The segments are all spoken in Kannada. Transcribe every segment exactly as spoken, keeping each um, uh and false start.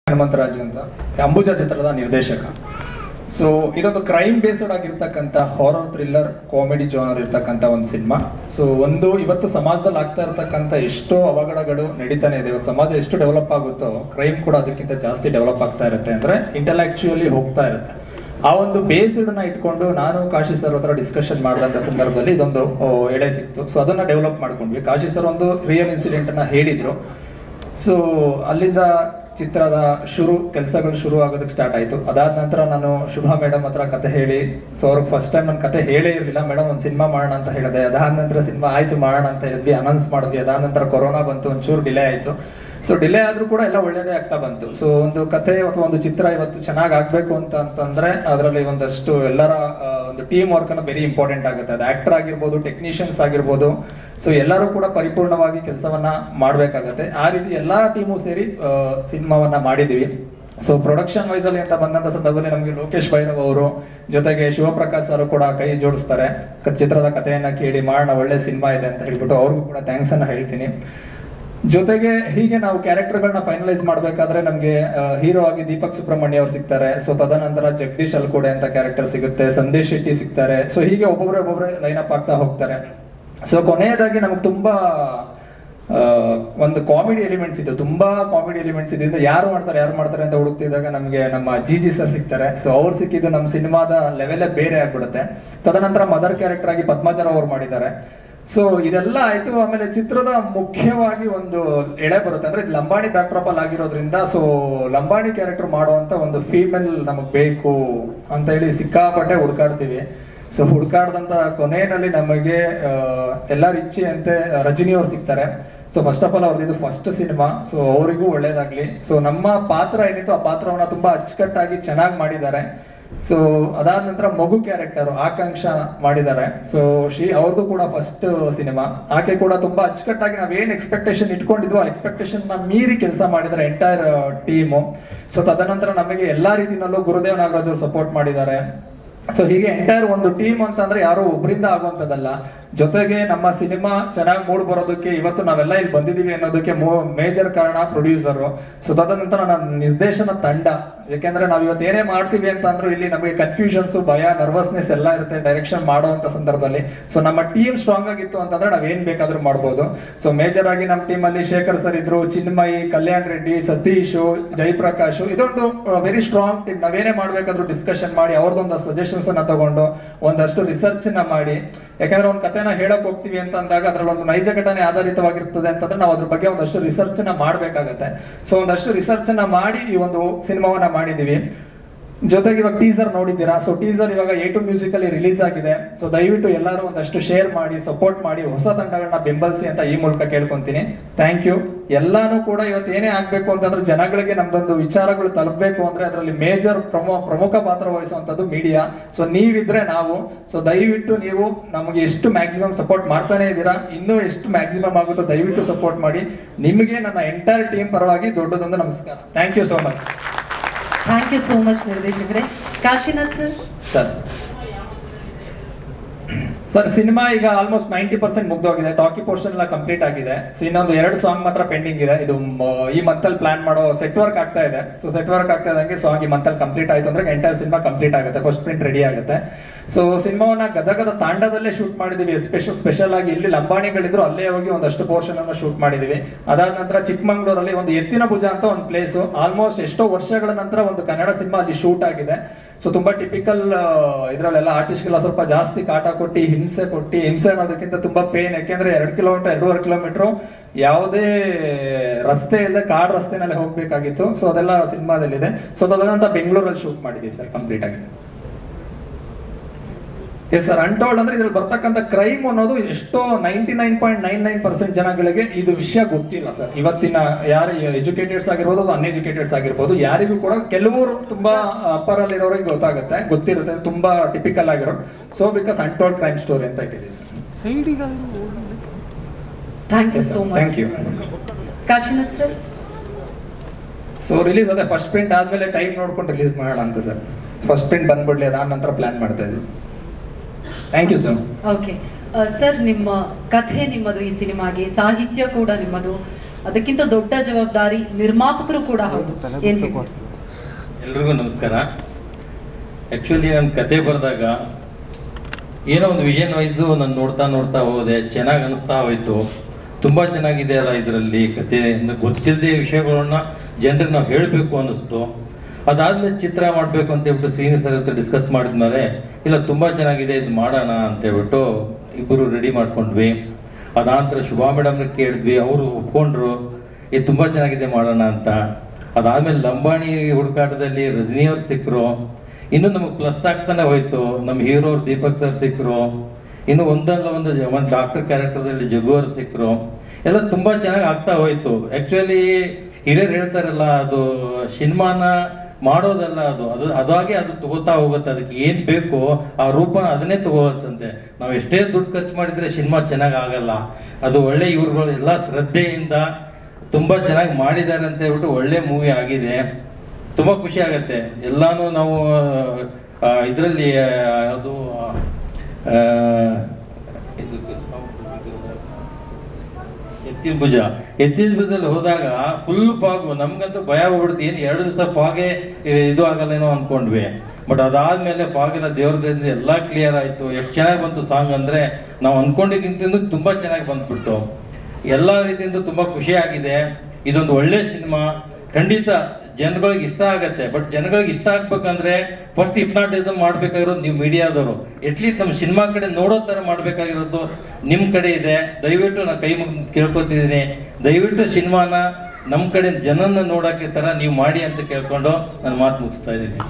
ಹನುಮಂತರಾಜು ಅಂತ ಅಂಬುಜಾ ಚಿತ್ರದ ನಿರ್ದೇಶಕ. ಸೊ ಇದೊಂದು ಕ್ರೈಮ್ ಬೇಸ್ಡ್ ಆಗಿರ್ತಕ್ಕಂಥ ಹಾರರ್ ಥ್ರಿಲ್ಲರ್ ಕಾಮಿಡಿ ಜೋನರ್ ಇರ್ತಕ್ಕಂಥ ಒಂದು ಸಿನಿಮಾ. ಸೊ ಒಂದು ಇವತ್ತು ಸಮಾಜದಲ್ಲಿ ಆಗ್ತಾ ಇರ್ತಕ್ಕಂಥ ಎಷ್ಟೋ ಅವಘಡಗಳು ನಡೀತಾನೆ ಇದೆ. ಇವತ್ತು ಸಮಾಜ ಎಷ್ಟು ಡೆವಲಪ್ ಆಗುತ್ತೋ ಕ್ರೈಮ್ ಕೂಡ ಅದಕ್ಕಿಂತ ಜಾಸ್ತಿ ಡೆವಲಪ್ ಆಗ್ತಾ ಇರುತ್ತೆ, ಅಂದ್ರೆ ಇಂಟೆಲೆಕ್ಚುಯಲಿ ಹೋಗ್ತಾ ಇರುತ್ತೆ. ಆ ಒಂದು ಬೇಸ್ಡ್ನ ಇಟ್ಕೊಂಡು ನಾನು ಕಾಶಿ ಸರ್ ಹತ್ರ ಡಿಸ್ಕಷನ್ ಮಾಡಿದಂಥ ಸಂದರ್ಭದಲ್ಲಿ ಇದೊಂದು ಎಳೆ ಸಿಕ್ತು. ಸೊ ಅದನ್ನ ಡೆವಲಪ್ ಮಾಡ್ಕೊಂಡ್ವಿ. ಕಾಶಿ ಸರ್ ಒಂದು ರಿಯಲ್ ಇನ್ಸಿಡೆಂಟ್ ಅನ್ನ ಹೇಳಿದ್ರು. ಸೊ ಅಲ್ಲಿಂದ ಚಿತ್ರದ ಶುರು ಕೆಲಸಗಳು ಶುರು ಆಗೋದಕ್ಕೆ ಸ್ಟಾರ್ಟ್ ಆಯಿತು. ಅದಾದ ನಂತರ ನಾನು ಶುಭಾ ಮೇಡಮ್ ಹತ್ರ ಕತೆ ಹೇಳಿ, ಸೊ ಅವ್ರಿಗೆ ಫಸ್ಟ್ ಟೈಮ್ ನನ್ನ ಕತೆ ಹೇಳೇ ಇರಲಿಲ್ಲ. ಮೇಡಮ್ ಒಂದು ಸಿನಿಮಾ ಮಾಡೋಣ ಅಂತ ಹೇಳಿದೆ. ಅದಾದ ನಂತರ ಸಿನಿಮಾ ಆಯಿತು ಮಾಡೋಣ ಅಂತ ಹೇಳಿದ್ವಿ, ಅನೌನ್ಸ್ ಮಾಡಿದ್ವಿ. ಅದಾದ ನಂತರ ಕೊರೋನಾ ಬಂತು, ಒಂಚೂರು ಡಿಲೇ ಆಯಿತು. ಸೊ ಡಿಲೇ ಆದ್ರೂ ಕೂಡ ಎಲ್ಲ ಒಳ್ಳೇದೇ ಆಗ್ತಾ ಬಂತು. ಸೊ ಒಂದು ಕತೆ ಅಥವಾ ಒಂದು ಚಿತ್ರ ಇವತ್ತು ಚೆನ್ನಾಗಿ ಆಗ್ಬೇಕು ಅಂತ ಅಂತಂದ್ರೆ ಅದರಲ್ಲಿ ಒಂದಷ್ಟು ಎಲ್ಲರ ಒಂದು ಟೀಮ್ ವರ್ಕ್ ಅನ್ನು ವೆರಿ ಇಂಪಾರ್ಟೆಂಟ್ ಆಗುತ್ತೆ. ಅದು ಆಕ್ಟರ್ ಆಗಿರ್ಬೋದು, ಟೆಕ್ನಿಷಿಯನ್ಸ್ ಆಗಿರ್ಬೋದು, ಸೊ ಎಲ್ಲರೂ ಕೂಡ ಪರಿಪೂರ್ಣವಾಗಿ ಕೆಲಸವನ್ನ ಮಾಡ್ಬೇಕಾಗತ್ತೆ. ಆ ರೀತಿ ಎಲ್ಲಾ ಟೀಮು ಸೇರಿ ಸಿನಿಮಾವನ್ನ ಮಾಡಿದೀವಿ. ಸೊ ಪ್ರೊಡಕ್ಷನ್ ವೈಸ್ ಅಲ್ಲಿ ಅಂತ ಬಂದಂತ ಸಂದರ್ಭದಲ್ಲಿ ನಮಗೆ ಲೋಕೇಶ್ ಭೈರವ್ ಅವರು ಜೊತೆಗೆ ಶಿವಪ್ರಕಾಶ್ ಅವರು ಕೂಡ ಕೈ ಜೋಡಿಸ್ತಾರೆ. ಚಿತ್ರದ ಕಥೆಯನ್ನ ಕೇಳಿ ಮಾಡೋಣ, ಒಳ್ಳೆ ಸಿನಿಮಾ ಇದೆ ಅಂತ ಹೇಳ್ಬಿಟ್ಟು ಅವ್ರಿಗೂ ಕೂಡ ಥ್ಯಾಂಕ್ಸ್ ಅನ್ನ ಹೇಳ್ತೀನಿ. ಜೊತೆಗೆ ಹೀಗೆ ನಾವು ಕ್ಯಾರೆಕ್ಟರ್ಗಳನ್ನ ಫೈನಲೈಸ್ ಮಾಡ್ಬೇಕಾದ್ರೆ ನಮ್ಗೆ ಹೀರೋ ಆಗಿ ದೀಪಕ್ ಸುಬ್ರಹ್ಮಣ್ಯ ಅವ್ರು ಸಿಗ್ತಾರೆ. ಸೊ ತದನಂತರ ಜಗದೀಶ್ ಅಲ್ಕೋಡೆ ಅಂತ ಕ್ಯಾರೆಕ್ಟರ್ ಸಿಗುತ್ತೆ, ಸಂದೇಶ್ ಶೆಟ್ಟಿ ಸಿಗ್ತಾರೆ. ಸೊ ಹೀಗೆ ಒಬ್ಬೊಬ್ರೆ ಒಬ್ಬೊಬ್ರೆ ಲೈನ್ ಅಪ್ ಆಗ್ತಾ ಹೋಗ್ತಾರೆ. ಸೊ ಕೊನೆಯದಾಗಿ ನಮ್ಗೆ ತುಂಬಾ ಒಂದು ಕಾಮಿಡಿ ಎಲಿಮೆಂಟ್ಸ್ ಇತ್ತು, ತುಂಬಾ ಕಾಮಿಡಿ ಎಲಿಮೆಂಟ್ಸ್ ಇದರಿಂದ ಯಾರು ಮಾಡ್ತಾರೆ ಯಾರು ಮಾಡ್ತಾರೆ ಅಂತ ಹುಡುಕ್ತಿದ್ದಾಗ ನಮ್ಗೆ ನಮ್ಮ ಜಿ ಜಿ ಸರ್ ಸಿಗ್ತಾರೆ. ಸೊ ಅವ್ರು ಸಿಕ್ಕಿದ್ದು ನಮ್ಮ ಸಿನಿಮಾದ ಲೆವೆಲೇ ಬೇರೆ ಆಗ್ಬಿಡುತ್ತೆ. ತದನಂತರ ಮದರ್ ಕ್ಯಾರೆಕ್ಟರ್ ಆಗಿ ಪದ್ಮಜರ ಅವ್ರು ಮಾಡಿದ್ದಾರೆ. ಸೊ ಇದೆಲ್ಲ ಆಯ್ತು. ಆಮೇಲೆ ಚಿತ್ರದ ಮುಖ್ಯವಾಗಿ ಒಂದು ಎಳೆ ಬರುತ್ತೆ, ಅಂದ್ರೆ ಇದು ಲಂಬಾಣಿ ಬ್ಯಾಕ್ ಡ್ರಾಪ್ ಅಲ್ಲಿ ಆಗಿರೋದ್ರಿಂದ ಸೊ ಲಂಬಾಣಿ ಕ್ಯಾರೆಕ್ಟರ್ ಮಾಡುವಂತ ಒಂದು ಫೀಮೇಲ್ ನಮಗ್ ಬೇಕು ಅಂತ ಹೇಳಿ ಸಿಕ್ಕಾಪಟ್ಟೆ ಹುಡ್ಕಾಡ್ತೀವಿ. ಸೊ ಹುಡ್ಕಾಡ್ದಂತ ಕೊನೆಯಲ್ಲಿ ನಮಗೆ ಎಲ್ಲರ ಇಚ್ಛೆ ಅಂತೆ ರಜನಿ ಅವ್ರು ಸಿಗ್ತಾರೆ. ಸೊ ಫಸ್ಟ್ ಆಫ್ ಆಲ್ ಅವ್ರದ್ದು ಇದು ಫಸ್ಟ್ ಸಿನಿಮಾ, ಸೊ ಅವರಿಗೂ ಒಳ್ಳೇದಾಗ್ಲಿ. ಸೊ ನಮ್ಮ ಪಾತ್ರ ಏನಿತ್ತು ಆ ಪಾತ್ರವನ್ನ ತುಂಬಾ ಅಚ್ಚುಕಟ್ಟಾಗಿ ಚೆನ್ನಾಗಿ ಮಾಡಿದ್ದಾರೆ. ಸೊ ಅದಾದ ನಂತರ ಮಗು ಕ್ಯಾರೆಕ್ಟರ್ ಆಕಾಂಕ್ಷ ಮಾಡಿದ್ದಾರೆ. ಸೊ ಶಿ ಅವ್ರದ್ದು ಕೂಡ ಫಸ್ಟ್ ಸಿನಿಮಾ. ಆಕೆ ಕೂಡ ತುಂಬಾ ಅಚ್ಚುಕಟ್ಟಾಗಿ ನಾವೇನ್ ಎಕ್ಸ್ಪೆಕ್ಟೇಷನ್ ಇಟ್ಕೊಂಡಿದ್ವೋ ಆ ಎಕ್ಸ್ಪೆಕ್ಟೇಷನ್ ನ ಮೀರಿ ಕೆಲಸ ಮಾಡಿದ್ದಾರೆ ಎಂಟೈರ್ ಟೀಮು. ಸೊ ತದನಂತರ ನಮಗೆ ಎಲ್ಲಾ ರೀತಿನಲ್ಲೂ ಗುರುದೇವ್ ನಾಗರಾಜ್ ಅವರು ಸಪೋರ್ಟ್ ಮಾಡಿದ್ದಾರೆ. ಸೊ ಹೀಗೆ ಎಂಟೈರ್ ಒಂದು ಟೀಮ್ ಅಂತಂದ್ರೆ ಯಾರೋ ಒಬ್ಬರಿಂದ ಆಗುವಂತದಲ್ಲ. ಜೊತೆಗೆ ನಮ್ಮ ಸಿನಿಮಾ ಚೆನ್ನಾಗಿ ಮೂಡ್ ಬರೋದಕ್ಕೆ ಇವತ್ತು ನಾವೆಲ್ಲ ಇಲ್ಲಿ ಬಂದಿದೀವಿ ಅನ್ನೋದಕ್ಕೆ ಮೇಜರ್ ಕಾರಣ ಪ್ರೊಡ್ಯೂಸರ್. ಸೊ ತದನಂತರ ನನ್ನ ನಿರ್ದೇಶನ ತಂಡ. ಯಾಕೆಂದ್ರೆ ನಾವ್ ಇವತ್ತು ಏನೇ ಮಾಡ್ತೀವಿ ಅಂತ ಅಂದ್ರೂ ಇಲ್ಲಿ ನಮಗೆ ಕನ್ಫ್ಯೂಷನ್ಸ್, ಭಯ, ನರ್ವಸ್ನೆಸ್ ಎಲ್ಲ ಇರುತ್ತೆ ಡೈರೆಕ್ಷನ್ ಮಾಡುವಂತ ಸಂದರ್ಭದಲ್ಲಿ. ಸೊ ನಮ್ಮ ಟೀಮ್ ಸ್ಟ್ರಾಂಗ್ ಆಗಿತ್ತು ಅಂತಂದ್ರೆ ನಾವ್ ಏನ್ ಬೇಕಾದ್ರೂ ಮಾಡ್ಬೋದು. ಸೊ ಮೇಜರ್ ಆಗಿ ನಮ್ಮ ಟೀಮ್ ಅಲ್ಲಿ ಶೇಖರ್ ಸರ್ ಇದ್ರು, ಚಿನ್ಮಯಿ, ಕಲ್ಯಾಣ್ ರೆಡ್ಡಿ, ಸತೀಶ್, ಜಯಪ್ರಕಾಶ್. ಇದೊಂದು ವೆರಿ ಸ್ಟ್ರಾಂಗ್ ಟೀಮ್. ನಾವೇನೇ ಮಾಡ್ಬೇಕಾದ್ರೂ ಡಿಸ್ಕಷನ್ ಮಾಡಿ ಅವ್ರದ್ದೊಂದು ಸಜೆಷನ್ಸ್ ಅನ್ನ ತಗೊಂಡು ಒಂದಷ್ಟು ರಿಸರ್ಚ್ ನ ಮಾಡಿ, ಯಾಕಂದ್ರೆ ಒಂದು ಕಥೆನ ಹೇಳಕ್ ಹೋಗ್ತೀವಿ ಅಂತ ಅಂದಾಗ ಅದ್ರಲ್ಲಿ ಒಂದು ನೈಜ ಘಟನೆ ಆಧಾರಿತವಾಗಿರ್ತದೆ ಅಂತಂದ್ರೆ ನಾವು ಅದ್ರ ಬಗ್ಗೆ ಒಂದಷ್ಟು ರಿಸರ್ಚ್ ನ ಮಾಡ್ಬೇಕಾಗತ್ತೆ. ಸೊ ಒಂದಷ್ಟು ರಿಸರ್ಚ್ ನ ಮಾಡಿ ಈ ಒಂದು ಸಿನಿಮಾವನ್ನ ಮಾಡಿದೀವಿ. ಜೊತೆಗೆ ಇವಾಗ ಟೀಸರ್ ನೋಡಿದ್ದೀರಾ. ಸೊ ಟೀಸರ್ ಇವಾಗ ಎ ಟು ಮ್ಯೂಸಿಕ್ ಅಲ್ಲಿ ರಿಲೀಸ್ ಆಗಿದೆ. ಸೊ ದಯವಿಟ್ಟು ಎಲ್ಲರೂ ಒಂದಷ್ಟು ಶೇರ್ ಮಾಡಿ, ಸಪೋರ್ಟ್ ಮಾಡಿ, ಹೊಸ ತಂಡಗಳನ್ನ ಬೆಂಬಲಿಸಿ ಅಂತ ಈ ಮೂಲಕ ಕೇಳ್ಕೊಂತೀನಿ. Thank you. ಎಲ್ಲಾನು ಕೂಡ ಇವತ್ತು ಏನೇ ಆಗ್ಬೇಕು ಅಂತಂದ್ರೆ ಜನಗಳಿಗೆ ನಮ್ದೊಂದು ವಿಚಾರಗಳು ತಲುಪಬೇಕು ಅಂದ್ರೆ ಅದರಲ್ಲಿ ಮೇಜರ್ ಪ್ರಮು ಪ್ರಮುಖ ಪಾತ್ರ ವಹಿಸುವಂತದ್ದು ಮೀಡಿಯಾ. ಸೊ ನೀವಿದ್ರೆ ನಾವು. ಸೊ ದಯವಿಟ್ಟು ನೀವು ನಮಗೆ ಎಷ್ಟು ಮ್ಯಾಕ್ಸಿಮಮ್ ಸಪೋರ್ಟ್ ಮಾಡ್ತಾನೆ ಇದ್ದೀರಾ, ಇನ್ನೂ ಎಷ್ಟು ಮ್ಯಾಕ್ಸಿಮಮ್ ಆಗುತ್ತೋ ದಯವಿಟ್ಟು ಸಪೋರ್ಟ್ ಮಾಡಿ. ನಿಮಗೆ ನನ್ನ ಎಂಟೈರ್ ಟೀಮ್ ಪರವಾಗಿ ದೊಡ್ಡದೊಂದು ನಮಸ್ಕಾರ. Thank you so much. Thank you so much ನಿರ್ದೇಶಕರೇ. Kashinath sir. Sir sir cinema ಈಗ ಆಲ್ಮೋಸ್ಟ್ ನೈಂಟಿ ಪರ್ಸೆಂಟ್ ಮುಗ್ದೋಗಿದೆ. ಟಾಕಿ ಪೋರ್ಷನ್ ಎಲ್ಲ ಕಂಪ್ಲೀಟ್ ಆಗಿದೆ. ಸೊ ಇನ್ನೊಂದು ಎರಡು ಸಾಂಗ್ ಮಾತ್ರ ಪೆಂಡಿಂಗ್ ಇದೆ. ಇದು ಈ ಮಂತ್ ಅಲ್ಲಿ ಪ್ಲಾನ್ ಮಾಡೋ ಸೆಟ್ ವರ್ಕ್ ಆಗ್ತಾ ಇದೆ. ಸೊ ಸೆಟ್ ವರ್ಕ್ ಆಗ್ತಾ ಇದ್ದಂಗೆ ಸಾಂಗ್ ಈ ಮಂತ್ ಅಲ್ಲಿ ಕಂಪ್ಲೀಟ್ ಆಯ್ತು ಅಂದ್ರೆ ಎಂಟೈರ್ ಸಿನಿಮಾ ಕಂಪ್ಲೀಟ್ ಆಗುತ್ತೆ, ಫಸ್ಟ್ ಪ್ರಿಂಟ್ ರೆಡಿ ಆಗುತ್ತೆ. ಸೊ ಸಿನಿಮಾವನ್ನ ಗದಗದ ತಾಂಡದಲ್ಲೇ ಶೂಟ್ ಮಾಡಿದೀವಿ. ಸ್ಪೆಷಲ್ ಸ್ಪೆಷಲ್ ಆಗಿ ಇಲ್ಲಿ ಲಂಬಾಣಿಗಳಿದ್ರು ಅಲ್ಲೇ ಹೋಗಿ ಒಂದಷ್ಟು ಪೋರ್ಷನ್ ಅನ್ನ ಶೂಟ್ ಮಾಡಿದೀವಿ. ಅದಾದ ನಂತರ ಚಿಕ್ಕಮಂಗ್ಳೂರಲ್ಲಿ ಒಂದು ಎತ್ತಿನ ಭುಜ ಅಂತ ಒಂದು ಪ್ಲೇಸ್, ಆಲ್ಮೋಸ್ಟ್ ಎಷ್ಟೋ ವರ್ಷಗಳ ನಂತರ ಒಂದು ಕನ್ನಡ ಸಿನಿಮಾ ಅಲ್ಲಿ ಶೂಟ್ ಆಗಿದೆ. ಸೊ ತುಂಬಾ ಟಿಪಿಕಲ್ ಇದ್ರಲ್ಲೆಲ್ಲ ಆರ್ಟಿಸ್ಟ್ಗೆಲ್ಲ ಸ್ವಲ್ಪ ಜಾಸ್ತಿ ಕಾಟ ಕೊಟ್ಟು ಹಿಂಸೆ ಕೊಟ್ಟು, ಹಿಂಸೆ ಅನ್ನೋದಕ್ಕಿಂತ ತುಂಬಾ ಪೇನ್. ಯಾಕೆಂದ್ರೆ ಎರಡು ಕಿಲೋಮೀಟರ್ ಎರಡೂವರೆ ಕಿಲೋಮೀಟರ್ ಯಾವುದೇ ರಸ್ತೆ ಇಲ್ಲದೆ ಕಾಡ್ ರಸ್ತೆನಲ್ಲಿ ಹೋಗ್ಬೇಕಾಗಿತ್ತು. ಸೊ ಅದೆಲ್ಲ ಸಿನಿಮಾದಲ್ಲಿದೆ. ಸೊ ತದನಂತರ ಬೆಂಗಳೂರಲ್ಲಿ ಶೂಟ್ ಮಾಡಿದೀವಿ ಸರ್ ಕಂಪ್ಲೀಟ್ ಆಗಿ. ಎಸ್ ಸರ್, ಅನ್ಟೋಲ್ಡ್ ಅಂದ್ರೆ ಇದ್ರಲ್ಲಿ ಬರ್ತಕ್ಕಂಥ ಕ್ರೈಮ್ ಅನ್ನೋದು ಎಷ್ಟೋ ninety nine point nine nine percent ಜನಗಳಿಗೆ ಇದು ವಿಷಯ ಗೊತ್ತಿಲ್ಲ ಸರ್. ಇವತ್ತಿನ ಯಾರು ಎಜುಕೇಟೆಡ್ಸ್ ಆಗಿರ್ಬೋದು, ಅನ್ಎಜುಕೇಟೆಡ್ಸ್ ಆಗಿರ್ಬೋದು, ಯಾರಿಗೂ ಕೂಡ ಕೆಲವರು ತುಂಬಾ ಅಪ್ಪರ್ ಅಲ್ಲಿ ಇರೋರಿಗೆ ಗೊತ್ತಾಗುತ್ತೆ, ಗೊತ್ತಿರುತ್ತೆ, ತುಂಬಾ ಟಿಪಿಕಲ್ ಆಗಿರೋ. So because untold crime story ಅಂತ ಇಟ್ಟಿದ್ದೀವಿ sir. Thank you so much. Thank you. Kashinath sir. So release ಅದೇ ಫಸ್ಟ್ ಪ್ರಿಂಟ್ ಆದ್ಮೇಲೆ ಟೈಮ್ ನೋಡ್ಕೊಂಡು ರಿಲೀಸ್ ಮಾಡೋಣ ಅಂತ ಸರ್. ಫಸ್ಟ್ ಪ್ರಿಂಟ್ ಬಂದ್ಬಿಡ್ಲಿ, ಅದಾದ ನಂತರ ಪ್ಲಾನ್ ಮಾಡ್ತಾ ಇದ್ದೀವಿ. Thank you sir. Okay sir, ನಿಮ್ಮ ಕಥೆ ನಿಮ್ಮದು, ಈ ಸಿನಿಮಾಗೆ ಸಾಹಿತ್ಯ ಕೂಡ ನಿಮ್ಮದು. ಅದಕ್ಕಿಂತ ದೊಡ್ಡ ಜವಾಬ್ದಾರಿ ನಿರ್ಮಾಪಕರು ಕೂಡ ಹೌದು. ಏನ್ ಹೇಳ್ತೀರಿ? ಎಲ್ರಿಗೂ ನಮಸ್ಕಾರ. ಆ್ಯಕ್ಚುಲಿ ನನ್ನ ಕತೆ ಬರೆದಾಗ ಏನೋ ಒಂದು ವಿಷನ್ ವೈಸು ನಾನು ನೋಡ್ತಾ ನೋಡ್ತಾ ಹೋದೆ, ಚೆನ್ನಾಗಿ ಅನಿಸ್ತಾ ಹೋಯ್ತು. ತುಂಬ ಚೆನ್ನಾಗಿದೆ ಅಲ್ಲ ಇದರಲ್ಲಿ ಕತೆ, ಗೊತ್ತಿಲ್ಲದೆ ವಿಷಯಗಳನ್ನ ಜನರಿಗೆ ನಾವು ಹೇಳಬೇಕು ಅನ್ನಿಸ್ತು. ಅದಾದ್ಮೇಲೆ ಚಿತ್ರ ಮಾಡಬೇಕು ಅಂತ ಹೇಳ್ಬಿಟ್ಟು ಶ್ರೀನಿ ಸರ್ ಹತ್ರ ಡಿಸ್ಕಸ್ ಮಾಡಿದ್ಮೇಲೆ ಇಲ್ಲ ತುಂಬ ಚೆನ್ನಾಗಿದೆ ಇದು ಮಾಡೋಣ ಅಂತ ಹೇಳ್ಬಿಟ್ಟು ಇಬ್ಬರು ರೆಡಿ ಮಾಡ್ಕೊಂಡ್ವಿ. ಅದಾನಂತರ ಶುಭಾ ಮೇಡಮ್ನ ಕೇಳಿದ್ವಿ, ಅವರು ಒಪ್ಕೊಂಡ್ರು ಇದು ತುಂಬ ಚೆನ್ನಾಗಿದೆ ಮಾಡೋಣ ಅಂತ. ಅದಾದ್ಮೇಲೆ ಲಂಬಾಣಿ ಹುಡುಕಾಟದಲ್ಲಿ ರಜನಿಯವ್ರು ಸಿಕ್ಕರು, ಇನ್ನು ನಮಗೆ ಪ್ಲಸ್ ಆಗ್ತಾನೆ ಹೋಯ್ತು. ನಮ್ಮ ಹೀರೋ ದೀಪಕ್ ಸರ್ ಸಿಕ್ಕರು, ಇನ್ನು ಒಂದಲ್ಲ ಒಂದು ಒಂದು ಡಾಕ್ಟರ್ ಕ್ಯಾರೆಕ್ಟರ್ದಲ್ಲಿ ಜಗ್ಗು ಅವ್ರು ಸಿಕ್ಕರು. ಎಲ್ಲ ತುಂಬ ಚೆನ್ನಾಗಿ ಆಗ್ತಾ ಹೋಯ್ತು. ಆ್ಯಕ್ಚುಲಿ ಹಿರಿಯರು ಹೇಳ್ತಾರಲ್ಲ, ಅದು ಸಿನಿಮಾನ ಮಾಡೋದಲ್ಲ, ಅದು ಅದು ಅದಾಗೆ ಅದು ತಗೋತಾ ಹೋಗುತ್ತೆ. ಅದಕ್ಕೆ ಏನು ಬೇಕೋ ಆ ರೂಪನ ಅದನ್ನೇ ತಗೋತ್ತಂತೆ. ನಾವು ಎಷ್ಟೇ ದುಡ್ಡು ಖರ್ಚು ಮಾಡಿದರೆ ಸಿನಿಮಾ ಚೆನ್ನಾಗಿ ಆಗಲ್ಲ. ಅದು ಒಳ್ಳೆ ಇವ್ರುಗಳು ಎಲ್ಲ ಶ್ರದ್ಧೆಯಿಂದ ತುಂಬ ಚೆನ್ನಾಗಿ ಮಾಡಿದ್ದಾರೆ ಅಂತ ಹೇಳ್ಬಿಟ್ಟು ಒಳ್ಳೆ ಮೂವಿ ಆಗಿದೆ. ತುಂಬ ಖುಷಿ ಆಗುತ್ತೆ. ಎಲ್ಲಾನು ನಾವು ಇದರಲ್ಲಿ ಅದು ಎತ್ತಿನ ಭುಜ ಎತ್ತಿನ ಭುಜದಲ್ಲಿ ಹೋದಾಗ ಫುಲ್ ಫಾಗು, ನಮ್ಗಂತೂ ಭಯ ಹೋಗ್ಬಿಡ್ತು. ಏನು ಎರಡು ದಿವಸ ಫಾಗೆ ಇದು ಆಗಲ್ಲೇನೋ ಅನ್ಕೊಂಡ್ವಿ. ಬಟ್ ಅದಾದ್ಮೇಲೆ ಫಾಗೆಲ್ಲ ದೇವ್ರದಿಂದ ಎಲ್ಲ ಕ್ಲಿಯರ್ ಆಯಿತು. ಎಷ್ಟು ಚೆನ್ನಾಗಿ ಬಂತು ಸಾಂಗ್ ಅಂದರೆ ನಾವು ಅಂದ್ಕೊಂಡಿದ್ದಕ್ಕಿಂತ ತುಂಬ ಚೆನ್ನಾಗಿ ಬಂದ್ಬಿಟ್ಟು ಎಲ್ಲ ರೀತಿಯಿಂದ ತುಂಬ ಖುಷಿಯಾಗಿದೆ. ಇದೊಂದು ಒಳ್ಳೆ ಸಿನಿಮಾ, ಖಂಡಿತ ಜನಗಳಿಗೆ ಇಷ್ಟ ಆಗತ್ತೆ. ಬಟ್ ಜನಗಳಿಗೆ ಇಷ್ಟ ಆಗ್ಬೇಕಂದ್ರೆ ಫಸ್ಟ್ ಹಿಪ್ನಾಟಿಸಮ್ ಮಾಡ್ಬೇಕಾಗಿರೋದು ನೀವು ಮೀಡಿಯಾದವರು. ಅಟ್ಲೀಸ್ಟ್ ನಮ್ಮ ಸಿನಿಮಾ ಕಡೆ ನೋಡೋ ಥರ ಮಾಡ್ಬೇಕಾಗಿರೋದು ನಿಮ್ಮ ಕಡೆ ಇದೆ. ದಯವಿಟ್ಟು ನಾನು ಕೈ ಮುಗಿದು ಕೇಳ್ಕೊತಿದ್ದೀನಿ, ದಯವಿಟ್ಟು ಸಿನಿಮಾನ ನಮ್ಮ ಕಡೆ ಜನನ ನೋಡೋಕ್ಕೆ ಥರ ನೀವು ಮಾಡಿ ಅಂತ ಕೇಳ್ಕೊಂಡು ನಾನು ಮಾತು ಮುಗಿಸ್ತಾ ಇದ್ದೀನಿ.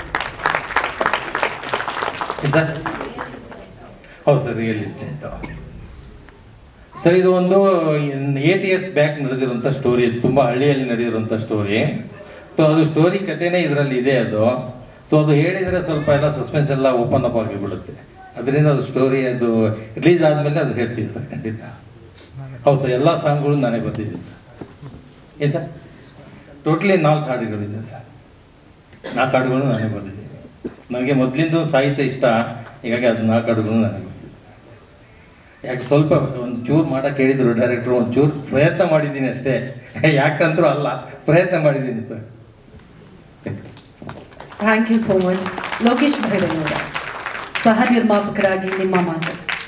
ಸರ್ ಹೌದು ಸರ್, ರಿಯಲ್ ಎಸ್ಟೇಟ್ ಸರ್. ಇದು ಒಂದು ಏಟ್ ಇಯರ್ಸ್ ಬ್ಯಾಕ್ ನಡೆದಿರುವಂಥ ಸ್ಟೋರಿ, ತುಂಬ ಹಳ್ಳಿಯಲ್ಲಿ ನಡೆದಿರುವಂಥ ಸ್ಟೋರಿ. ಸೊ ಅದು ಸ್ಟೋರಿ ಕಥೆನೇ ಇದರಲ್ಲಿ ಇದೆ ಅದು. ಸೊ ಅದು ಹೇಳಿದರೆ ಸ್ವಲ್ಪ ಎಲ್ಲ ಸಸ್ಪೆನ್ಸ್ ಎಲ್ಲ ಓಪನ್ ಅಪ್ ಆಗಿಬಿಡುತ್ತೆ. ಅದರಿಂದ ಅದು ಸ್ಟೋರಿ ಅದು ರಿಲೀಸ್ ಆದಮೇಲೆ ಅದು ಹೇಳ್ತೀವಿ ಸರ್, ಖಂಡಿತ. ಹೌದು ಸರ್, ಎಲ್ಲ ಸಾಂಗ್ಗಳು ನಾನೇ ಬರ್ತಿದ್ದೀನಿ ಸರ್. ಏನು ಸರ್, ಟೋಟ್ಲಿ ನಾಲ್ಕು ಹಾಡುಗಳಿದೆ ಸರ್. ನಾಲ್ಕು ಹಾಡುಗಳು ನಾನೇ ಬರ್ತಿದ್ದೀನಿ. ನನಗೆ ಮೊದಲಿಂದ ಸಾಹಿತ್ಯ ಇಷ್ಟ, ಹೀಗಾಗಿ ಅದು ನಾಲ್ಕು ಹಾಡುಗಳು ನಾನೇ ಬರ್ತಿದ್ದೀನಿ. ಯಾಕೆ ಸ್ವಲ್ಪ ಒಂದು ಚೂರು ಮಾಡೋಕೆ ಹೇಳಿದ್ರು ಡೈರೆಕ್ಟ್ರು, ಒಂದು ಚೂರು ಪ್ರಯತ್ನ ಮಾಡಿದ್ದೀನಿ ಅಷ್ಟೇ, ಯಾಕಂತರೂ ಅಲ್ಲ, ಪ್ರಯತ್ನ ಮಾಡಿದ್ದೀನಿ sir. Thank you so much. Lokesh ಭೈರವನವರ ಸಹ ನಿರ್ಮಾಪಕರಾಗಿ ನಿಮ್ಮ ಮಾತು.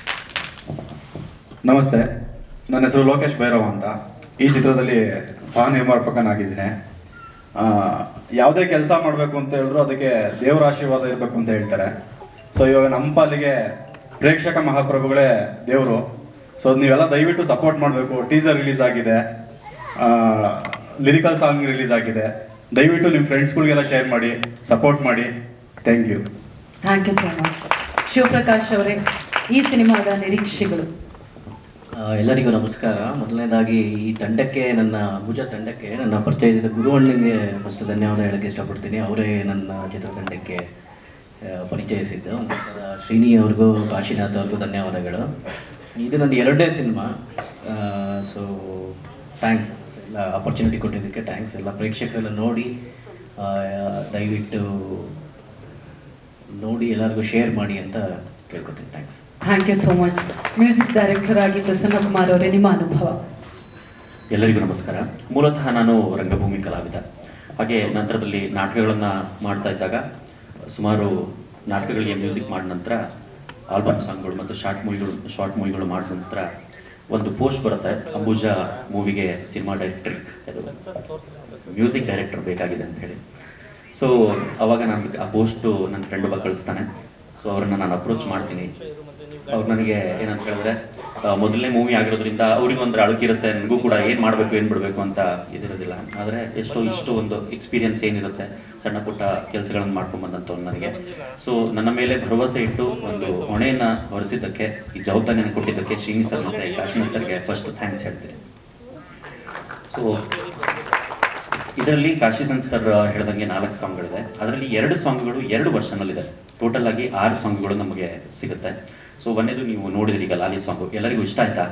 ನಮಸ್ತೆ, ನನ್ನ ಹೆಸರು ಲೋಕೇಶ್ ಭೈರವ್ ಅಂತ. ಈ ಚಿತ್ರದಲ್ಲಿ ಸಹ ನಿರ್ಮಾಪಕನಾಗಿದ್ದೀನಿ. ಯಾವುದೇ ಕೆಲಸ ಮಾಡಬೇಕು ಅಂತ ಹೇಳಿದ್ರು ಅದಕ್ಕೆ ದೇವರ ಆಶೀರ್ವಾದ ಇರಬೇಕು ಅಂತ ಹೇಳ್ತಾರೆ. ಸೊ ಇವಾಗ ನಮ್ಮ ಪಾಲಿಗೆ ಪ್ರೇಕ್ಷಕ ಮಹಾಪ್ರಭುಗಳೇ ದೇವರು. ಸೊ ನೀವೆಲ್ಲ ದಯವಿಟ್ಟು ಸಪೋರ್ಟ್ ಮಾಡಬೇಕು. ಟೀಸರ್ ರಿಲೀಸ್ ಆಗಿದೆ, ಲಿರಿಕಲ್ ಸಾಂಗ್ ರಿಲೀಸ್ ಆಗಿದೆ. ದಯವಿಟ್ಟು ನಿಮ್ಮ ಫ್ರೆಂಡ್ಸ್ಗಳಿಗೆಲ್ಲ ಶೇರ್ ಮಾಡಿ, ಸಪೋರ್ಟ್ ಮಾಡಿ. Thank you. Thank you so much. Shivaprakash ಅವರೇ, ಈ ಸಿನಿಮಾದ ನಿರೀಕ್ಷೆಗಳು? ಎಲ್ಲರಿಗೂ ನಮಸ್ಕಾರ. ಮೊದಲನೇದಾಗಿ ಈ ತಂಡಕ್ಕೆ, ನನ್ನ ಭುಜ ತಂಡಕ್ಕೆ, ನನ್ನ ಪರಿಚಯದ ಗುರುವಣ್ಣನಿಗೆ ಫಸ್ಟ್ ಧನ್ಯವಾದ ಹೇಳಕ್ಕೆ ಇಷ್ಟಪಡ್ತೀನಿ. ಅವರೇ ನನ್ನ ಚಿತ್ರತಂಡಕ್ಕೆ ಪರಿಚಯಿಸಿದ್ದು. ನಂತರ ಶ್ರೀನಿ ಅವ್ರಿಗೂ, ಕಾಶಿನಾಥ್ ಅವ್ರಿಗೂ ಧನ್ಯವಾದಗಳು. ಇದು ನನ್ನ ಎರಡನೇ ಸಿನಿಮಾ. ಸೊ ಥ್ಯಾಂಕ್ಸ್, ಎಲ್ಲ ಆಪರ್ಚುನಿಟಿ ಕೊಟ್ಟಿದ್ದಕ್ಕೆ ಥ್ಯಾಂಕ್ಸ್. ಎಲ್ಲ ಪ್ರೇಕ್ಷಕರೆಲ್ಲ ನೋಡಿ, ದಯವಿಟ್ಟು ನೋಡಿ ಎಲ್ಲರಿಗೂ ಶೇರ್ ಮಾಡಿ ಅಂತ ಕೇಳ್ಕೊತೀನಿ. Thanks. Thank you so much. Music director ಆಗಿ ಪ್ರಸನ್ನ ಕುಮಾರ್ ಅವರೇ, ನಿಮ್ಮ ಅನುಭವ? ಎಲ್ಲರಿಗೂ ನಮಸ್ಕಾರ. ಮೂಲತಃ ನಾನು ರಂಗಭೂಮಿ ಕಲಾವಿದ. ಹಾಗೆ ನಂತರದಲ್ಲಿ ನಾಟಕಗಳನ್ನು ಮಾಡ್ತಾ ಇದ್ದಾಗ ಸುಮಾರು ನಾಟಕಗಳಿಗೆ ಮ್ಯೂಸಿಕ್ ಮಾಡಿದ ನಂತರ ಆಲ್ಬಮ್ ಸಾಂಗ್ಗಳು ಮತ್ತು ಶಾರ್ಟ್ ಮೂವಿಗಳು ಶಾರ್ಟ್ ಮೂವಿಗಳು ಮಾಡಿದ ನಂತರ ಒಂದು ಪೋಸ್ಟ್ ಬರುತ್ತೆ, ಅಂಬುಜಾ ಮೂವಿಗೆ ಸಿನಿಮಾ ಡೈರೆಕ್ಟರ್, ಅದು ಮ್ಯೂಸಿಕ್ ಡೈರೆಕ್ಟರ್ ಬೇಕಾಗಿದೆ ಅಂತ ಹೇಳಿ. ಸೊ ಅವಾಗ ನಾನು ಆ ಪೋಸ್ಟು ನನ್ನ ಫ್ರೆಂಡ್ ಒಬ್ಬ ಕಳಿಸ್ತಾನೆ. ಸೊ ಅವ್ರನ್ನ ನಾನು ಅಪ್ರೋಚ್ ಮಾಡ್ತೀನಿ. ಅವ್ರು ನನಗೆ ಏನಂತ ಹೇಳಿದ್ರೆ, ಮೊದಲನೇ ಮೂವಿ ಆಗಿರೋದ್ರಿಂದ ಅವ್ರಿಗೆ ಒಂದು ಅಳುಕಿರುತ್ತೆ, ನನಗೂ ಕೂಡ ಏನು ಮಾಡಬೇಕು ಏನು ಬಿಡಬೇಕು ಅಂತ ಇದಿರೋದಿಲ್ಲ. ಆದರೆ ಎಷ್ಟೋ ಇಷ್ಟು ಒಂದು ಎಕ್ಸ್ಪೀರಿಯನ್ಸ್ ಏನಿರುತ್ತೆ, ಸಣ್ಣ ಪುಟ್ಟ ಕೆಲಸಗಳನ್ನು ಮಾಡ್ಕೊಂಡ್ಬಂದಂಥವ್ರು ನನಗೆ. ಸೊ ನನ್ನ ಮೇಲೆ ಭರವಸೆ ಇಟ್ಟು ಒಂದು ಹೊಣೆಯನ್ನು ಹೊರಿಸಿದ್ದಕ್ಕೆ, ಈ ಜವಾಬ್ದಾರಿಯನ್ನು ಕೊಟ್ಟಿದ್ದಕ್ಕೆ ಶ್ರೀನಿ ಸರ್ ಮತ್ತು ಕಾಶಿನಾಥ್ ಸರ್ಗೆ ಫಸ್ಟ್ ಥ್ಯಾಂಕ್ಸ್ ಹೇಳ್ತೀನಿ. ಸೊ ಇದರಲ್ಲಿ ಕಾಶಿನಾಥ್ ಸರ್ ಹೇಳ್ದಂಗೆ ನಾಲ್ಕು ಸಾಂಗ್ಗಳಿದೆ. ಅದರಲ್ಲಿ ಎರಡು ಸಾಂಗ್ಗಳು ಎರಡು ವರ್ಷನಲ್ಲಿದೆ. ಟೋಟಲ್ ಆಗಿ ಆರು ಸಾಂಗ್ಗಳು ನಮಗೆ ಸಿಗುತ್ತೆ. ಸೊ ಒಂದೇದು ನೀವು ನೋಡಿದ್ರಿ ಈಗ, ಲಾಲಿ ಸಾಂಗು ಎಲ್ಲರಿಗೂ ಇಷ್ಟ ಆಯ್ತಾ?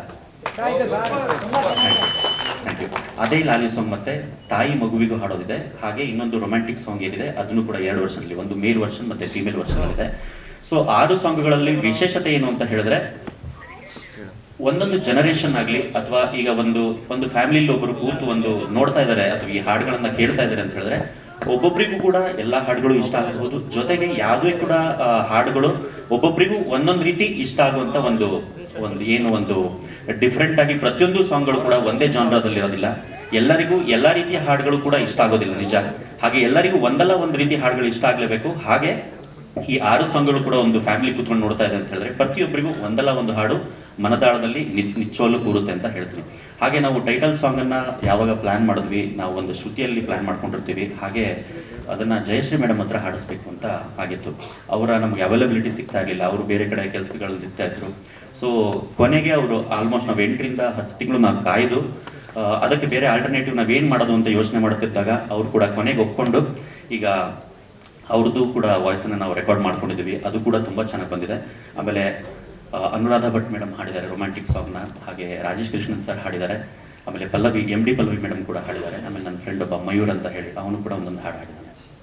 Thank you. ಅದೇ ಲಾಲಿ ಸಾಂಗ್ ಮತ್ತೆ ತಾಯಿ ಮಗುವಿಗೂ ಹಾಡೋದಿದೆ. ಹಾಗೆ ಇನ್ನೊಂದು ರೊಮ್ಯಾಂಟಿಕ್ ಸಾಂಗ್ ಏನಿದೆ ಅದನ್ನು ಕೂಡ ಎರಡು ವರ್ಷನಲ್ಲಿ, ಒಂದು ಮೇಲ್ ವರ್ಷನ್ ಮತ್ತೆ ಫೀಮೇಲ್ ವರ್ಷನ್ ಇದೆ. ಸೊ ಆರು ಸಾಂಗ್ಗಳಲ್ಲಿ ವಿಶೇಷತೆ ಏನು ಅಂತ ಹೇಳಿದ್ರೆ, ಒಂದೊಂದು ಜನರೇಷನ್ ಆಗಲಿ ಅಥವಾ ಈಗ ಒಂದು ಒಂದು ಫ್ಯಾಮಿಲಿಲಿ ಒಬ್ಬರು ಕೂತು ಒಂದು ನೋಡ್ತಾ ಇದ್ದಾರೆ ಅಥವಾ ಈ ಹಾಡುಗಳನ್ನ ಕೇಳ್ತಾ ಇದ್ದಾರೆ ಅಂತ ಹೇಳಿದ್ರೆ ಒಬ್ಬೊಬ್ಬರಿಗೂ ಕೂಡ ಎಲ್ಲ ಹಾಡುಗಳು ಇಷ್ಟ ಆಗಬಹುದು. ಜೊತೆಗೆ ಯಾವುದೇ ಕೂಡ ಹಾಡುಗಳು ಒಬ್ಬೊಬ್ಬರಿಗೂ ಒಂದೊಂದು ರೀತಿ ಇಷ್ಟ ಆಗುವಂತ ಒಂದು ಒಂದು ಏನು ಒಂದು ಡಿಫ್ರೆಂಟ್ ಆಗಿ ಪ್ರತಿಯೊಂದು ಸಾಂಗ್ಗಳು ಕೂಡ ಒಂದೇ ಜಾನ್ರಾದಲ್ಲಿ ಇರೋದಿಲ್ಲ. ಎಲ್ಲರಿಗೂ ಎಲ್ಲ ರೀತಿಯ ಹಾಡುಗಳು ಕೂಡ ಇಷ್ಟ ಆಗೋದಿಲ್ಲ ನಿಜ. ಹಾಗೆ ಎಲ್ಲರಿಗೂ ಒಂದಲ್ಲ ಒಂದು ರೀತಿ ಹಾಡುಗಳು ಇಷ್ಟ ಆಗಲೇಬೇಕು. ಹಾಗೆ ಈ ಆರು ಸಾಂಗ್ಗಳು ಕೂಡ ಒಂದು ಫ್ಯಾಮಿಲಿ ಕೂತ್ಕೊಂಡು ನೋಡ್ತಾ ಇದೆ ಅಂತ ಹೇಳಿದ್ರೆ ಪ್ರತಿಯೊಬ್ಬರಿಗೂ ಒಂದಲ್ಲ ಒಂದು ಹಾಡು ಮನದಾಳದಲ್ಲಿ ನಿಚ್ಚೋಲು ಕೂರುತ್ತೆ ಅಂತ ಹೇಳ್ತೀನಿ. ಹಾಗೆ ನಾವು ಟೈಟಲ್ ಸಾಂಗ್ ಅನ್ನ ಯಾವಾಗ ಪ್ಲಾನ್ ಮಾಡಿದ್ವಿ, ನಾವು ಒಂದು ಶ್ರುತಿಯಲ್ಲಿ ಪ್ಲಾನ್ ಮಾಡ್ಕೊಂಡಿರ್ತೀವಿ. ಹಾಗೆ ಅದನ್ನ ಜಯಶ್ರೀ ಮೇಡಮ್ ಹತ್ರ ಹಾಡಿಸ್ಬೇಕು ಅಂತ ಆಗಿತ್ತು. ಅವರ ನಮ್ಗೆ ಅವೈಲಬಿಲಿಟಿ ಸಿಗ್ತಾ ಇರಲಿಲ್ಲ, ಅವರು ಬೇರೆ ಕಡೆ ಕೆಲಸಗಳು ಇರ್ತಾ ಇದ್ರು. ಸೊ ಕೊನೆಗೆ ಅವರು ಆಲ್ಮೋಸ್ಟ್ ನಾವು ಎಂಟರಿಂದ ಹತ್ತು ತಿಂಗಳು ನಾವು ಕಾಯ್ದು ಅದಕ್ಕೆ ಬೇರೆ ಆಲ್ಟರ್ನೇಟಿವ್ ನಾವೇನು ಮಾಡೋದು ಅಂತ ಯೋಚನೆ ಮಾಡುತ್ತಿದ್ದಾಗ ಅವ್ರು ಕೂಡ ಕೊನೆಗೆ ಒಪ್ಕೊಂಡು ಈಗ ಅವ್ರದ್ದು ಕೂಡ ವಾಯ್ಸನ್ನು ನಾವು ರೆಕಾರ್ಡ್ ಮಾಡ್ಕೊಂಡಿದ್ದೀವಿ. ಅದು ಕೂಡ ತುಂಬ ಚೆನ್ನಾಗಿ ಬಂದಿದೆ. ಆಮೇಲೆ ಅನುರಾಧ ಭಟ್ ಮೇಡಮ್ ಹಾಡಿದ್ದಾರೆ ರೊಮ್ಯಾಂಟಿಕ್ ಸಾಂಗ್ನ. ಹಾಗೆ ರಾಜೇಶ್ ಕೃಷ್ಣನ್ ಸರ್ ಹಾಡಿದ್ದಾರೆ. ಆಮೇಲೆ Pallavi M D Pallavi madam ಕೂಡ ಹಾಡಿದ್ದಾರೆ. ಆಮೇಲೆ ನನ್ನ ಫ್ರೆಂಡ್ ಒಬ್ಬ ಮಯೂರ್ ಅಂತ ಹೇಳಿ ಅವನು ಕೂಡ ಒಂದೊಂದು ಹಾಡು ಹಾಡಿದ್ದಾನೆ.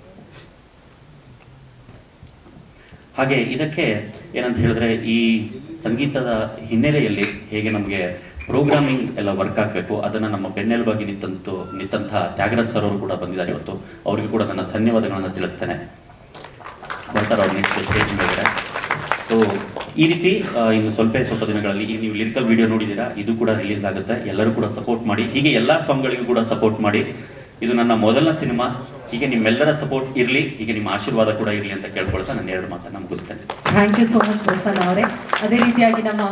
ಹಾಗೆ ಇದಕ್ಕೆ ಏನಂತ ಹೇಳಿದ್ರೆ ಈ ಸಂಗೀತದ ಹಿನ್ನೆಲೆಯಲ್ಲಿ ಹೇಗೆ ನಮಗೆ ಪ್ರೋಗ್ರಾಮಿಂಗ್ ಎಲ್ಲ ವರ್ಕ್ ಆಗಬೇಕು ಅದನ್ನು ನಮ್ಮ ಬೆನ್ನೆಲುಬಾಗಿ ನಿಂತಂತು ನಿಂತಹ ತ್ಯಾಗರಾಜ್ ಸರ್ ಅವರು ಕೂಡ ಬಂದಿದ್ದಾರೆ ಇವತ್ತು. ಅವರಿಗೂ ಕೂಡ ನನ್ನ ಧನ್ಯವಾದಗಳನ್ನು ತಿಳಿಸ್ತೇನೆ. ಬರ್ತಾರೆ ಅವ್ರು ನೆಕ್ಸ್ಟ್ ಸ್ಟೇಜ್ ಮೇಲೆ. ಸೊ ಈ ರೀತಿ ಇನ್ನು ಸ್ವಲ್ಪ ಸ್ವಲ್ಪ ದಿನಗಳಲ್ಲಿ ಈಗ ನೀವು ಲಿರಿಕಲ್ ವಿಡಿಯೋ ನೋಡಿದ್ದೀರಾ, ಇದು ಕೂಡ ರಿಲೀಸ್ ಆಗುತ್ತೆ. ಎಲ್ಲರೂ ಕೂಡ ಸಪೋರ್ಟ್ ಮಾಡಿ. ಹೀಗೆ ಎಲ್ಲ ಸಾಂಗ್ಗಳಿಗೂ ಕೂಡ ಸಪೋರ್ಟ್ ಮಾಡಿ. ಇದು ನನ್ನ ಮೊದಲನೇ ಸಿನಿಮಾ. ಹೀಗೆ ನಿಮ್ಮೆಲ್ಲರ ಸಪೋರ್ಟ್ ಇರಲಿ, ಹೀಗೆ ನಿಮ್ಮ ಆಶೀರ್ವಾದ ಕೂಡ ಇರಲಿ ಅಂತ ಕೇಳ್ಕೊಳ್ತಾ ನಾನು ಎರಡು ಮಾತನ್ನು ಮುಗಿಸ್ತೇನೆ. Thank you so much Prasanna ಅವರೇ. ಅದೇ ರೀತಿಯಾಗಿ ನಮ್ಮ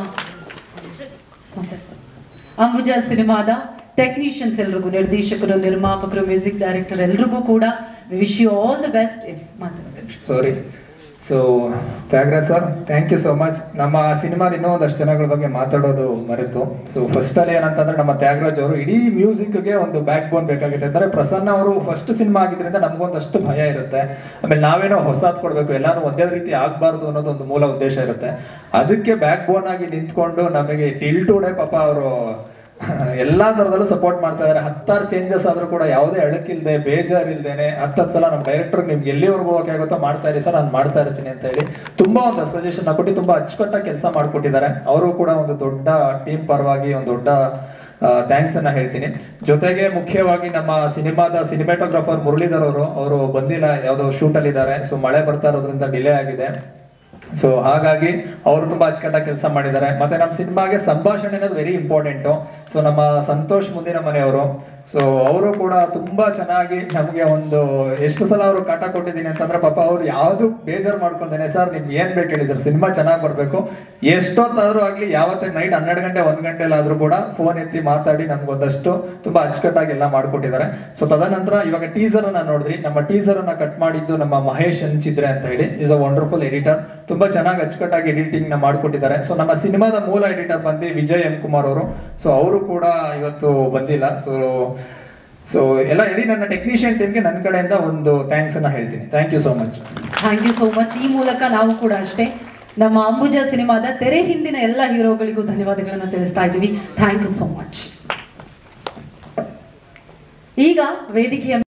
ಅಂಬುಜಾ ಸಿನಿಮಾದ ಟೆಕ್ನಿಷಿಯನ್ಸ್ ಎಲ್ರಿಗೂ, ನಿರ್ದೇಶಕರು, ನಿರ್ಮಾಪಕರು, ಮ್ಯೂಸಿಕ್ ಡೈರೆಕ್ಟರ್ ಎಲ್ರಿಗೂ ಕೂಡ wish you all the best. ಇಸ್ ಮಾತಾಡ್ತೀನಿ. Sorry. So Thyagaraj sir, thank you so much. ನಮ್ಮ ಸಿನಿಮಾದ ಇನ್ನೂ ಒಂದಷ್ಟು ಜನಗಳ ಬಗ್ಗೆ ಮಾತಾಡೋದು ಮರೆತು. ಸೊ ಫಸ್ಟ್ ಅಲ್ಲಿ ಏನಂತಂದ್ರೆ ನಮ್ಮ ತ್ಯಾಗರಾಜ್ ಅವರು ಇಡೀ ಮ್ಯೂಸಿಕ್ಗೆ ಒಂದು ಬ್ಯಾಕ್ ಬೋನ್ ಬೇಕಾಗುತ್ತೆ. ಅಂದ್ರೆ ಪ್ರಸನ್ನ ಅವರು ಫಸ್ಟ್ ಸಿನಿಮಾ ಆಗಿದ್ರಿಂದ ನಮ್ಗೊಂದಷ್ಟು ಭಯ ಇರುತ್ತೆ. ಆಮೇಲೆ ನಾವೇನೋ ಹೊಸದ್ ಕೊಡ್ಬೇಕು, ಎಲ್ಲಾನು ಒಂದೇ ರೀತಿ ಆಗ್ಬಾರ್ದು ಅನ್ನೋದು ಒಂದು ಮೂಲ ಉದ್ದೇಶ ಇರುತ್ತೆ. ಅದಕ್ಕೆ ಬ್ಯಾಕ್ ಬೋನ್ ಆಗಿ ನಿಂತ್ಕೊಂಡು ನಮಗೆ ಟಿಲ್ ಟು ಡೇ ಪಾಪ ಅವರು ಎಲ್ಲಾ ತರದಲ್ಲೂ ಸಪೋರ್ಟ್ ಮಾಡ್ತಾ ಇದಾರೆ. ಹತ್ತಾರು ಚೇಂಜಸ್ ಆದ್ರೂ ಕೂಡ ಯಾವುದೇ ಅಳಕಿಲ್ದೆ ಬೇಜಾರಿಲ್ದೇನೆ ಹತ್ತತ್ತು ಸಲ ನಮ್ಮ ಡೈರೆಕ್ಟರ್ ನಿಮ್ಗೆ ಎಲ್ಲಿವರೆಗೂ ಹೋಗಕ್ಕೆ ಆಗುತ್ತೋ ಮಾಡ್ತಾ ಇರಿ ಸರ್, ನಾನು ಮಾಡ್ತಾ ಇರ್ತೀನಿ ಅಂತ ಹೇಳಿ ತುಂಬಾ ಒಂದು ಸಜೆಷನ್ ಕೊಟ್ಟು ತುಂಬಾ ಅಚ್ಚುಕಟ್ಟಾಗಿ ಕೆಲಸ ಮಾಡ್ಕೊಟ್ಟಿದ್ದಾರೆ. ಅವರು ಕೂಡ ಒಂದು ದೊಡ್ಡ ಟೀಮ್ ಪರವಾಗಿ ಒಂದು ದೊಡ್ಡ ಥ್ಯಾಂಕ್ಸ್ ಅನ್ನ ಹೇಳ್ತೀನಿ. ಜೊತೆಗೆ ಮುಖ್ಯವಾಗಿ ನಮ್ಮ ಸಿನಿಮಾದ ಸಿನಿಮಾಟೋಗ್ರಾಫರ್ ಮುರಳೀಧರ್ ಅವರು ಅವರು ಬಂದಿಲ್ಲ, ಯಾವುದೋ ಶೂಟ್ ಅಲ್ಲಿ ಇದ್ದಾರೆ. ಸೊ ಮಳೆ ಬರ್ತಾ ಇರೋದ್ರಿಂದ ಡಿಲೇ ಆಗಿದೆ. ಸೊ ಹಾಗಾಗಿ ಅವರು ತುಂಬಾ ಅಚ್ಚುಕಟ್ಟಾಗಿ ಕೆಲಸ ಮಾಡಿದ್ದಾರೆ. ಮತ್ತೆ ನಮ್ಮ ಸಿನಿಮಾಗೆ ಸಂಭಾಷಣೆ ಅನ್ನೋದು ವೆರಿ ಇಂಪಾರ್ಟೆಂಟು. ಸೊ ನಮ್ಮ ಸಂತೋಷ್ ಮುಂದಿನ ಮನೆಯವರು, ಸೊ ಅವರು ಕೂಡ ತುಂಬಾ ಚೆನ್ನಾಗಿ ನಮಗೆ ಒಂದು ಎಷ್ಟು ಸಲ ಅವರು ಕಾಟ ಕೊಟ್ಟಿದ್ದೀನಿ ಅಂತಂದ್ರೆ ಪಾಪ ಅವ್ರು ಯಾವ್ದು ಬೇಜಾರು ಮಾಡ್ಕೊಂಡೇನೆ, ಸರ್ ನಿಮ್ಗೆ ಏನ್ ಬೇಕು ಹೇಳಿ ಸರ್, ಸಿನಿಮಾ ಚೆನ್ನಾಗಿ ಬರ್ಬೇಕು, ಎಷ್ಟೊತ್ತಾದ್ರೂ ಆಗ್ಲಿ, ಯಾವತ್ತೇ ನೈಟ್ ಹನ್ನೆರಡು ಗಂಟೆ ಒಂದ್ ಗಂಟೆಲಾದ್ರೂ ಕೂಡ ಫೋನ್ ಎತ್ತಿ ಮಾತಾಡಿ ನಮ್ಗೊಂದಷ್ಟು ತುಂಬಾ ಅಚ್ಚುಕಟ್ಟಾಗಿ ಎಲ್ಲ ಮಾಡ್ಕೊಟ್ಟಿದ್ದಾರೆ. ಸೊ ತದನಂತರ ಇವಾಗ ಟೀಸರ್ ಅನ್ನ ನೋಡಿದ್ರಿ, ನಮ್ಮ ಟೀಸರ್ ಅನ್ನ ಕಟ್ ಮಾಡಿದ್ದು ನಮ್ಮ ಮಹೇಶ್ ಹಂಚಿದ್ರೆ ಅಂತ ಹೇಳಿ, ಇಸ್ ಅ ವಂಡರ್ಫುಲ್ ಎಡಿಟರ್. ತುಂಬಾ ಚೆನ್ನಾಗಿ ಅಚ್ಚುಕಟ್ಟಾಗಿ ಎಡಿಟಿಂಗ್ ನ ಮಾಡ್ಕೊಟ್ಟಿದ್ದಾರೆ. ಸೊ ನಮ್ಮ ಸಿನಿಮಾದ ಮೂಲ ಎಡಿಟರ್ ಬಂದು ವಿಜಯ್ ಎಂ ಕುಮಾರ್ ಅವರು. ಸೊ ಅವರು ಕೂಡ ಇವತ್ತು ಬಂದಿಲ್ಲ. ಸೊ ಸೊ ಎಲ್ಲ ಇಡೀ ನನ್ನ ಟೆಕ್ನಿಷಿಯನ್ ಟೀಮ್ಗೆ ನನ್ನ ಕಡೆಯಿಂದ ಒಂದು ಥ್ಯಾಂಕ್ಸ್ ಅನ್ನ ಹೇಳ್ತೀನಿ. Thank you so much. Thank you so much. ಈ ಮೂಲಕ ನಾವು ಕೂಡ ಅಷ್ಟೇ ನಮ್ಮ ಅಂಬುಜಾ ಸಿನಿಮಾದ ತೆರೆ ಹಿಂದಿನ ಎಲ್ಲ ಹೀರೋಗಳಿಗೂ ಧನ್ಯವಾದಗಳನ್ನು ತಿಳಿಸ್ತಾ ಇದ್ದೀವಿ. Thank you so much. ಈಗ ವೇದಿಕೆಯ